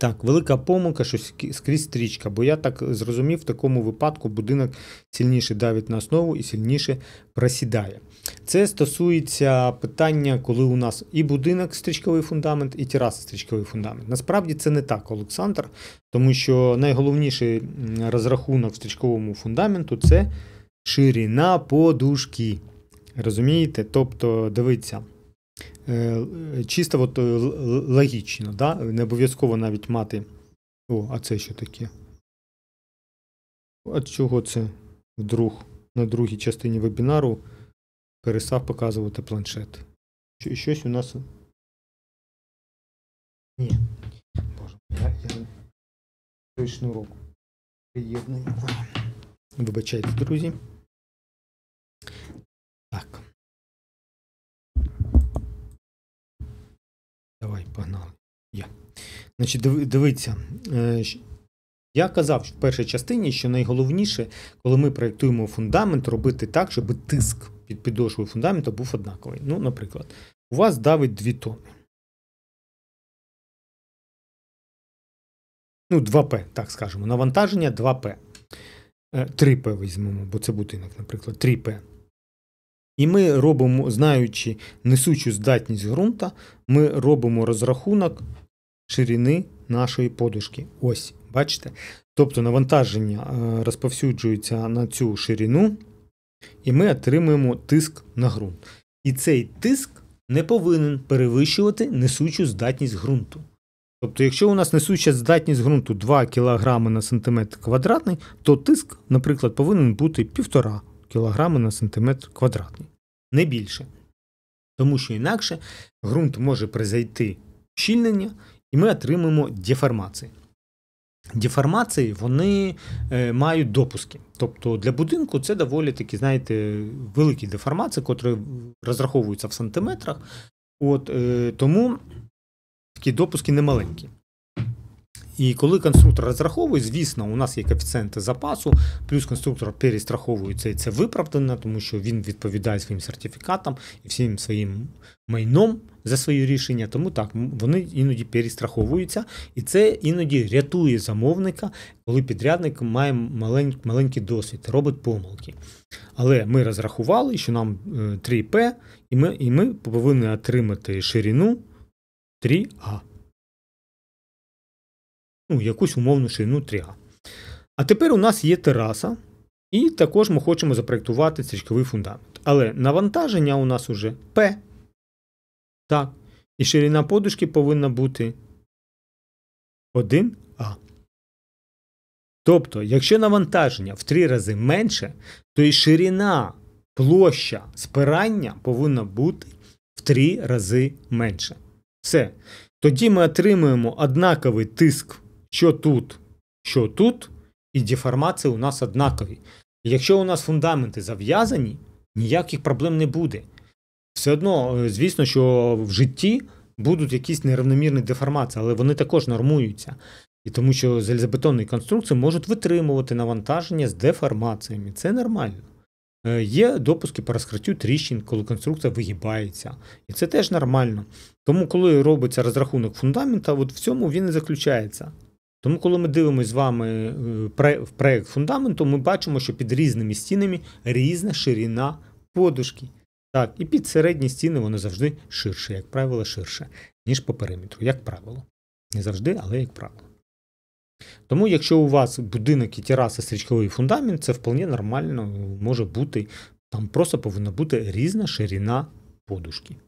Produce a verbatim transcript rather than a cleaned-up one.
Так, велика помилка, що скрізь стрічка, бо я так зрозумів, в такому випадку будинок сильніше давить на основу і сильніше просідає. Це стосується питання, коли у нас і будинок стрічковий фундамент, і тераса стрічковий фундамент. Насправді це не так, Олександр, тому що найголовніший розрахунок в стрічковому фундаменту – це ширина подушки. Розумієте? Тобто, дивіться, чисто от логічно, да? Не обов'язково навіть мати... О, а це що таке? От чого це вдруг на другій частині вебінару перестав показувати планшет? Щось у нас... Ні. Боже, я, я... той шнурок приєдную. Вибачайте, друзі. Так. Давай, погнали. Є. Значить, дивіться. Я казав в першій частині, що найголовніше, коли ми проєктуємо фундамент, робити так, щоб тиск під підошвою фундаменту був однаковий. Ну, наприклад, у вас давить дві тони. Ну, два пе, так скажемо. Навантаження два пе. три пе візьмемо, бо це будинок, наприклад, три пе. І ми робимо, знаючи несучу здатність ґрунта, ми робимо розрахунок ширини нашої подушки. Ось, бачите? Тобто навантаження розповсюджується на цю ширину, і ми отримуємо тиск на ґрунт. І цей тиск не повинен перевищувати несучу здатність ґрунту. Тобто, якщо у нас несуча здатність ґрунту два кілограми на сантиметр квадратний, то тиск, наприклад, повинен бути півтора кілограми на сантиметр квадратний. Не більше. Тому що інакше ґрунт може призайти щільнення, і ми отримаємо деформації. Деформації, вони е, мають допуски. Тобто для будинку це доволі такі, знаєте, великі деформації, котрі розраховуються в сантиметрах. От, е, тому такі допуски немаленькі. І коли конструктор розраховує, звісно, у нас є коефіцієнти запасу, плюс конструктор перестраховується, і це виправдано, тому що він відповідає своїм сертифікатам і всім своїм майном за свої рішення. Тому так, вони іноді перестраховуються, і це іноді рятує замовника, коли підрядник має маленький, маленький досвід, робить помилки. Але ми розрахували, що нам три пе, і ми, і ми повинні отримати ширину три а. Ну, якусь умовну ширину три а. А тепер у нас є тераса, і також ми хочемо запроєктувати стрічковий фундамент. Але навантаження у нас уже П. Так. І ширина подушки повинна бути один а. Тобто, якщо навантаження в три рази менше, то і ширина, площа спирання повинна бути в три рази менше. Все. Тоді ми отримуємо однаковий тиск, що тут, що тут, і деформації у нас однакові. І якщо у нас фундаменти зав'язані, ніяких проблем не буде. Все одно, звісно, що в житті будуть якісь нерівномірні деформації, але вони також нормуються. І тому що залізобетонні конструкції можуть витримувати навантаження з деформаціями. Це нормально. Є допуски по розкриттю тріщин, коли конструкція вигибається. І це теж нормально. Тому, коли робиться розрахунок фундамента, от в цьому він і заключається. Тому, коли ми дивимося з вами в проєкт фундаменту, ми бачимо, що під різними стінами різна ширина подушки. Так, і під середні стіни вони завжди ширше, як правило, ширше, ніж по периметру, як правило. Не завжди, але як правило. Тому, якщо у вас будинок і тераса стрічковий фундамент, це вполне нормально може бути, там просто повинна бути різна ширина подушки.